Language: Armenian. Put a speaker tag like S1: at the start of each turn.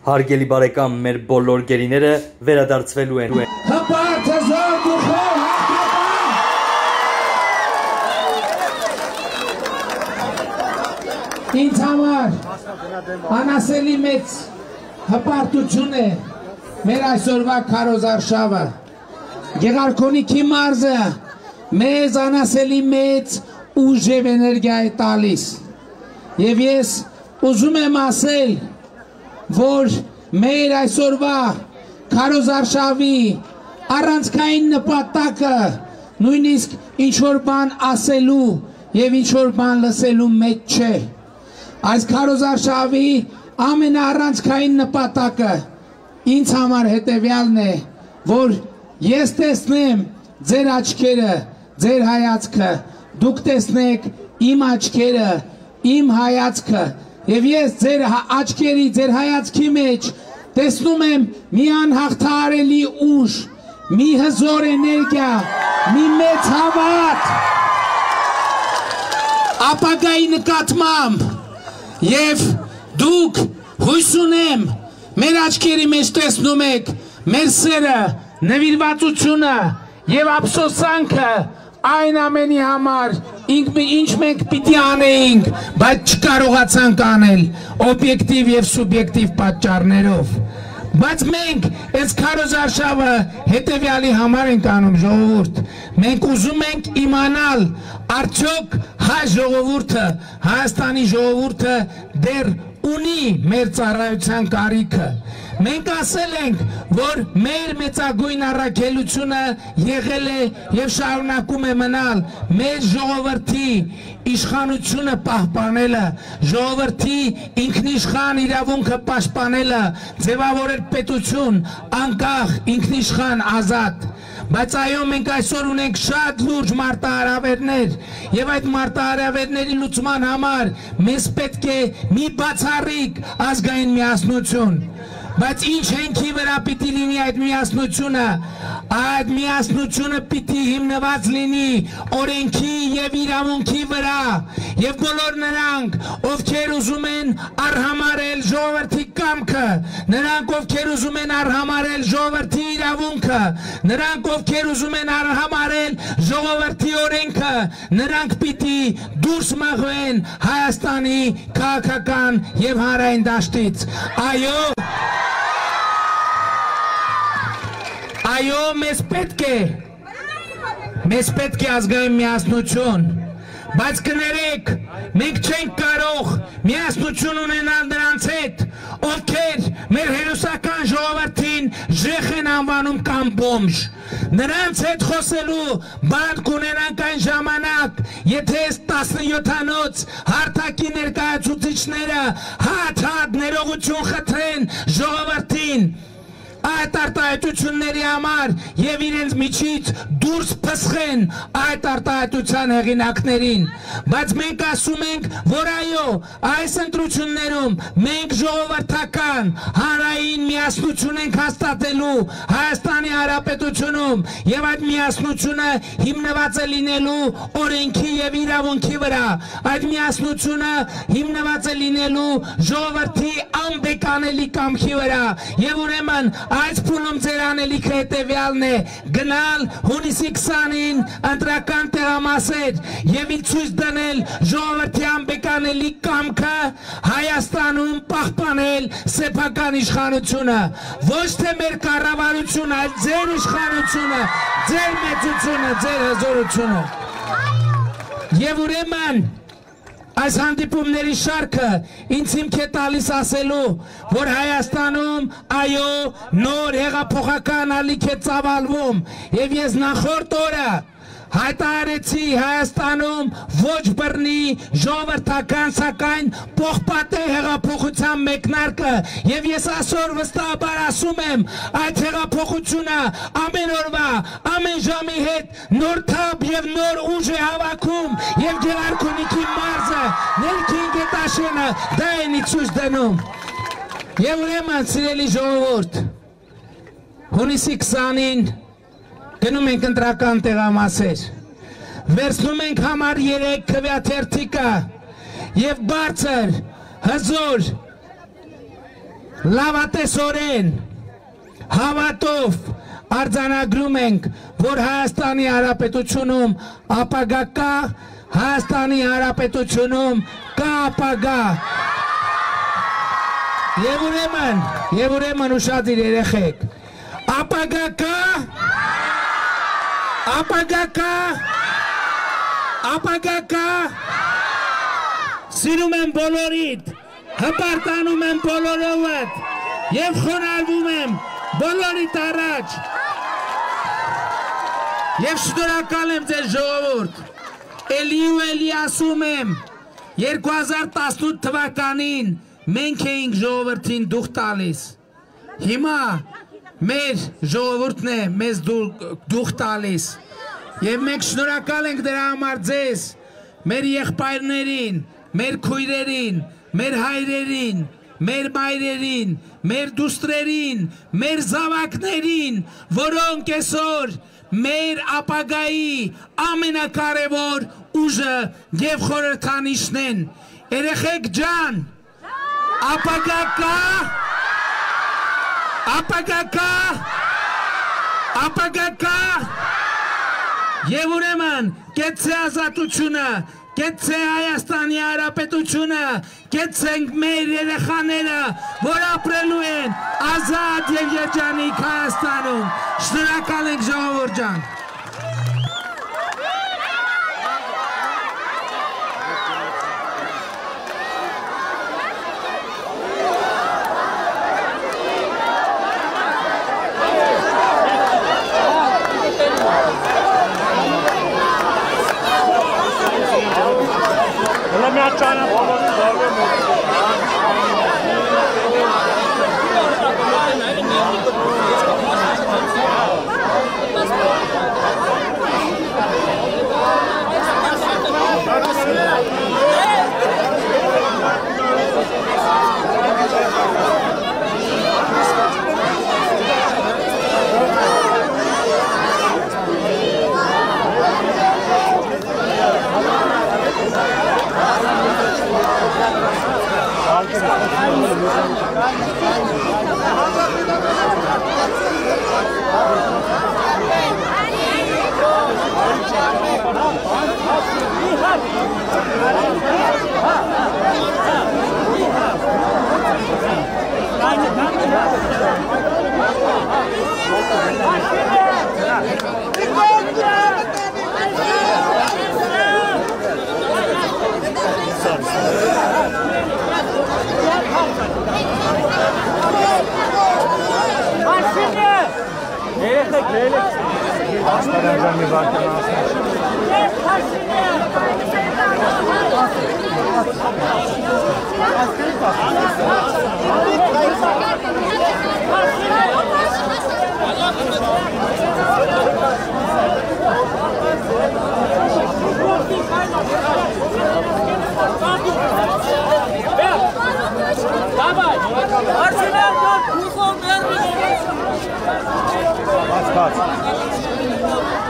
S1: Հարգելի բարեկամ, մեր բոլոր գերիները վերադարձվելու են։
S2: Հպարտ հզոր դուխով հաղթական։ Ինձ համար անասելի մեծ հպարտություն է մեր այսօրվա քարոզարշավը։ Գեղարքոնիքի մարզը մեզ անասելի մեծ ուժ և էներգիա է տալիս։ Եվ ես ուզում եմ ասել, որ մեր այսօրվա քարոզարշավի առանցքային նպատակը նույնիսկ ինչ-որ բան ասելու և ինչ-որ բան լսելու մեջ չէ։ Այս քարոզարշավի ամենաառանցքային նպատակը ինձ համար հետևյալն է, որ ես տեսնեմ ձեր աչքերը, ձեր հայացքը, դուք տեսնեք իմ աչքերը, իմ հայացքը, և ես ձեր աչքերի, ձեր հայացքի մեջ տեսնում եմ մի անհաղթահարելի ուժ, մի հզոր էներգիա, մի մեծ հավատ, ապագայի նկատմամբ, և դուք հույս ունեմ, մեր աչքերի մեջ տեսնում եք մեր սերը, նվիրվածությունը և ափսոսանքը այն ամենի համար, ինչ մենք պիտի անեինք, բայց չկարողացանք անել օբյեկտիվ և սուբյեկտիվ պատճառներով։ Բայց մենք այս քարոզարշավը հետևյալի համար ենք անում, ժողովուրդ։ Մենք ուզում ենք իմանալ, արդյոք հայ ժողովուրդը, Հայաստանի ժողովուրդը դեռ ունի մեր ծառայության կարիքը։ Մենք ասել ենք, որ մեր մեծագույն առաքելությունը եղել է և շարունակում է մնալ մեր ժողովրդի իշխանությունը պահպանելը, ժողովրդի ինքնիշխան իրավունքը պաշտպանելը, ձևավորել պետություն, անկախ, ինքնիշխան, ազատ։ Բայց այո, մենք այսօր ունենք շատ լուրջ մարտահրավերներ և այդ մարտահրավերների լուծման համար մեզ պետք է մի բացառիկ ազգային միասնություն։ Բայց ինչ հենքի վրա պիտի լինի այդ միասնությունը, այդ միասնությունը պիտի հիմնված լինի օրենքի և իրավունքի վրա, և բոլոր նրանք, ովքեր ուզում են արհամարհել ժողովրդի կամքը, նրանք, ովքեր ուզում են արհամարհել ժողովրդի իրավունքը, նրանք, ովքեր ուզում են արհամարհել ժողովրդի օրենքը, նրանք պիտի դուրս մղվեն Հայաստանի քաղաքական և հանրային դաշտից։ Այո, մեզ պետք է ազգային միասնություն, բայց կներեք, մենք չենք կարող միասնություն ունենալ նրանց հետ, ովքեր մեր հերոսական ժողովրդին ժեխ են անվանում կամ բոմժ։ Նրանց հետ խոսելու բան կունենանք այն ժամանակ, եթե այս 17-անոց հարթակի ներկայացուցիչները հատ-հատ ներողություն խնդրեն ժողովրդին այդ արտահայտությունների համար և իրենց միջից դուրս փսխեն այդ արտահայտության հեղինակներին։ Բայց մենք ասում ենք, որ այո, այս ընտրություններում մենք ժողովրդական հանրային միասնություն ենք հաստատելու Հայաստանի Հանրապետությունում և այդ միասնությունը հիմնված է լինելու օրենքի և իրավունքի վրա, այդ միասնությունը հիմնված է լինելու ժողովրդի անբեկանելի կամքի վրա, և ուրեմն այս փուլում ձեր անելիքը հետևյալն է՝ գնալ հունիսի 20-ին ընտրական տեղամասեր և ցույց տնել ժողովրդի անբեկանելի կամքը Հայաստանում պահպանել սեփական իշխանությունը, ոչ թե մեր կառավարությունը, այլ ձեր իշխանությունը, ձեր մեծությունը, ձեր հզորությունը։ Եվ ուրեմն այս հանդիպումների շարքը ինձ հիմք է տալիս ասելու, որ Հայաստանում այո նոր հեղափոխական ալիք է ծավալվում, և ես նախորդ օրը հայտարարեցի Հայաստանում ոչ բռնի ժողովրդական, սակայն պողպատե հեղափոխության մեկնարկը, և ես այսօր վստահաբար ասում եմ, այդ հեղափոխությունը ամեն օրվա, ամեն ժամի հետ նոր թափ և նոր ուժ է հավաքում, և Գեղարքունիքի մարզը, ներքին գետաշենը դա են ցույց դնում։ Եվ ուրեմն, սիրելի ժողովուրդ, հունիսի 20-ին գնում ենք ընտրական տեղամասեր, վերցնում ենք համար 3 քվեաթերթիկը և բարձր, հզոր լավատեսորեն հավատով արձանագրում ենք, որ Հայաստանի Հանրապետությունում ապագա կա, Հայաստանի Հանրապետությունում կա ապագա։ Եվ ուրեմն ուշադիր երեխեք, ապագա կա, ապագա կա, ապագա կա, սիրում եմ բոլորիդ, հպարտանում եմ բոլորովդ և խոնարհվում եմ բոլորիդ առաջ և շնորհակալ եմ ձեզ ժողովուրդ, էլի ու էլի ասում եմ, 2018 թվականին մենք էինք ժողովրդին դուխ տալիս, հիմա մեր ժողովուրդն է մեզ դուխ տալիս և մենք շնորհակալ ենք դրա համար ձեզ, մեր եղբայրներին, մեր քույրերին, մեր հայրերին, մեր մայրերին, մեր դուստրերին, մեր զավակներին, որոնք այսօր մեր ապագայի ամենակարևոր ուժը և խորհրդանիշն են։ Երեխեք ջան, ապագա կա, ապագա կա, ապագա կա, և ուրեմն կեցցե ազատությունը, կեցցե Հայաստանի Հանրապետությունը, կեցցենք մեր երեխաները, որ ապրելու են ազատ և երջանիկ Հայաստանում։ Շնորհակալ ենք ժողովուրդ ջան։
S3: Bas.